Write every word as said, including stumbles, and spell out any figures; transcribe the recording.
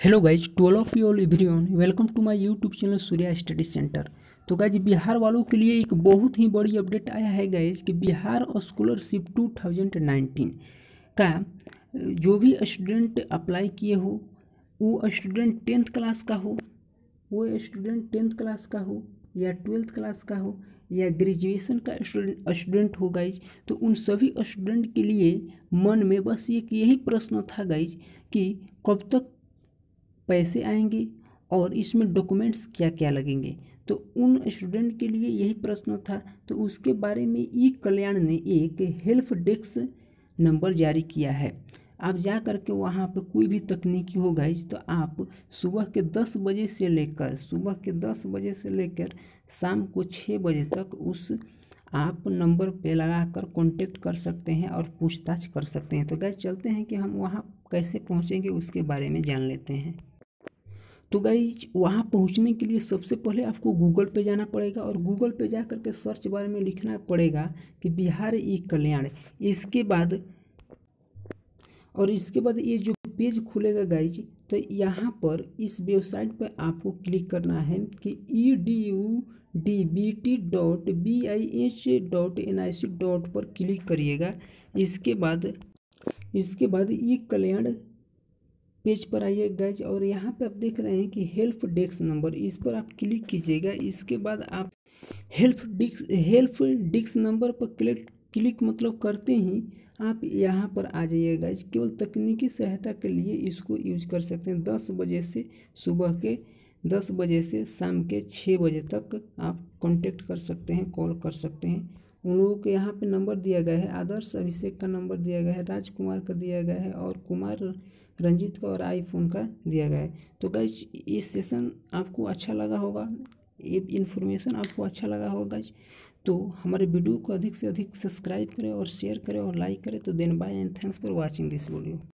Hello guys, to all of you all everyone, welcome to my YouTube channel Surya study center. तो guys, Bihar वालों के लिए एक बहुत ही बड़ी अपडेट आया है गाइज कि Bihar scholarship two thousand nineteen का जो भी स्टूडेंट अप्लाई किए हो, वो स्टूडेंट टेंथ क्लास का हो वो स्टूडेंट टेंथ क्लास का हो या ट्वेल्थ क्लास का हो या ग्रेजुएशन का स्टूडेंट स्टूडेंट हो गाइज, तो उन सभी स्टूडेंट के लिए मन में बस एक यही प्रश्न था गाइज कि कब तक पैसे आएंगे और इसमें डॉक्यूमेंट्स क्या क्या लगेंगे। तो उन स्टूडेंट के लिए यही प्रश्न था। तो उसके बारे में ई कल्याण ने एक हेल्प डेस्क नंबर जारी किया है। आप जा कर के वहाँ पे कोई भी तकनीकी हो गाइज, तो आप सुबह के दस बजे से लेकर सुबह के दस बजे से लेकर शाम को छः बजे तक उस आप नंबर पे लगाकर कांटेक्ट कर सकते हैं और पूछताछ कर सकते हैं। तो गाइज, चलते हैं कि हम वहाँ कैसे पहुँचेंगे उसके बारे में जान लेते हैं। तो गाइज, वहाँ पहुँचने के लिए सबसे पहले आपको गूगल पे जाना पड़ेगा और गूगल पे जा कर के सर्च बार में लिखना पड़ेगा कि बिहार ई कल्याण। इसके बाद और इसके बाद ये जो पेज खुलेगा गाइज, तो यहाँ पर इस वेबसाइट पर आपको क्लिक करना है कि E D U D B T dot B I H dot N I C dot पर क्लिक करिएगा। इसके बाद इसके बाद ई कल्याण पेज पर आइए गाइज, और यहाँ पे आप देख रहे हैं कि हेल्प डेस्क नंबर, इस पर आप क्लिक कीजिएगा। इसके बाद आप help disk help desk number पर क्लिक क्लिक मतलब करते ही आप यहाँ पर आ जाइए गाइज। केवल तकनीकी सहायता के लिए इसको यूज कर सकते हैं। दस बजे से सुबह के दस बजे से शाम के छः बजे तक आप कांटेक्ट कर सकते हैं, कॉल कर सकते हैं। उन लोगों के यहाँ पे नंबर दिया गया है, आदर्श अभिषेक का नंबर दिया गया है, राजकुमार का दिया गया है और कुमार रंजीत का और आईफोन का दिया गया है। तो गाइज, ये सेशन आपको अच्छा लगा होगा, ये इन्फॉर्मेशन आपको अच्छा लगा होगा गाइज। तो हमारे वीडियो को अधिक से अधिक सब्सक्राइब करें और शेयर करें और लाइक करें। तो then bye and thanks for watching this video.